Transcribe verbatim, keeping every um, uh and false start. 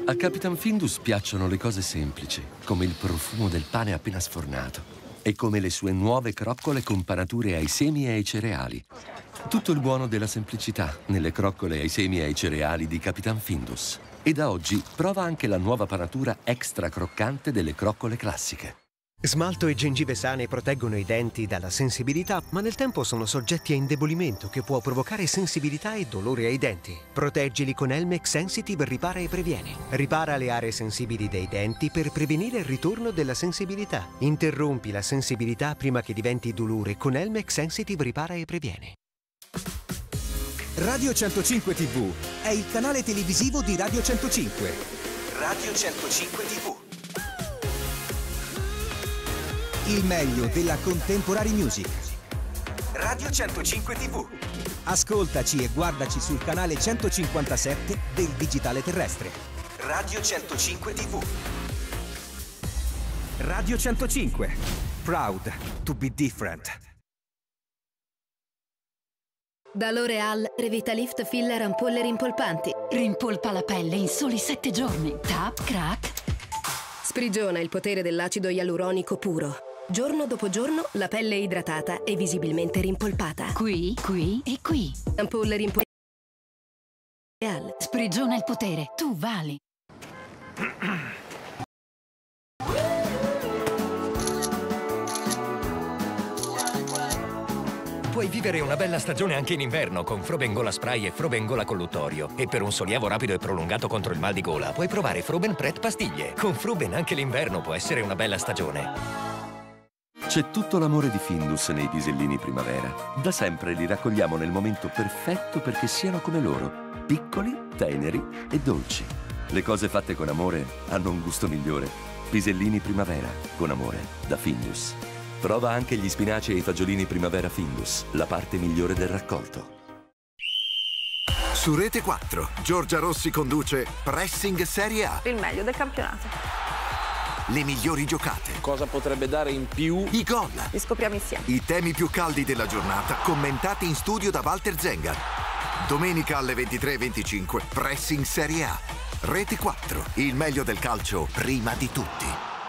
A Capitan Findus piacciono le cose semplici, come il profumo del pane appena sfornato e come le sue nuove croccole con panature ai semi e ai cereali. Tutto il buono della semplicità nelle croccole ai semi e ai cereali di Capitan Findus. E da oggi prova anche la nuova panatura extra croccante delle croccole classiche. Smalto e gengive sane proteggono i denti dalla sensibilità, ma nel tempo sono soggetti a indebolimento che può provocare sensibilità e dolore ai denti. Proteggili con Elmex Sensitive Ripara e Previene. Ripara le aree sensibili dei denti per prevenire il ritorno della sensibilità. Interrompi la sensibilità prima che diventi dolore con Elmex Sensitive Ripara e Previene. Radio centocinque tivù è il canale televisivo di Radio centocinque. Radio centocinque tivù. Il meglio della contemporary music. Radio centocinque tivù. Ascoltaci e guardaci sul canale centocinquantasette del digitale terrestre. Radio centocinque tivù. Radio centocinque. Proud to be different. Da L'Oréal, Revitalift Filler Ampolle Rimpolpanti. Rimpolpa la pelle in soli sette giorni. Tap, crack. Sprigiona il potere dell'acido ialuronico puro. Giorno dopo giorno la pelle è idratata e visibilmente rimpolpata. Qui, qui e qui. Ampolle Rimpolpanti. L'Oréal. Sprigiona il potere. Tu vali. Puoi vivere una bella stagione anche in inverno con Froben Gola Spray e Froben Gola Colluttorio. E per un sollievo rapido e prolungato contro il mal di gola puoi provare Froben Pret Pastiglie. Con Froben anche l'inverno può essere una bella stagione. C'è tutto l'amore di Findus nei pisellini primavera. Da sempre li raccogliamo nel momento perfetto perché siano come loro, piccoli, teneri e dolci. Le cose fatte con amore hanno un gusto migliore. Pisellini primavera, con amore, da Findus. Prova anche gli spinaci e i fagiolini primavera Findus, la parte migliore del raccolto. Su Rete quattro, Giorgia Rossi conduce Pressing Serie A. Il meglio del campionato. Le migliori giocate. Cosa potrebbe dare in più? I gol. Li scopriamo insieme. I temi più caldi della giornata, commentati in studio da Walter Zengar. Domenica alle ventitré e venticinque, Pressing Serie A. Rete quattro, il meglio del calcio prima di tutti.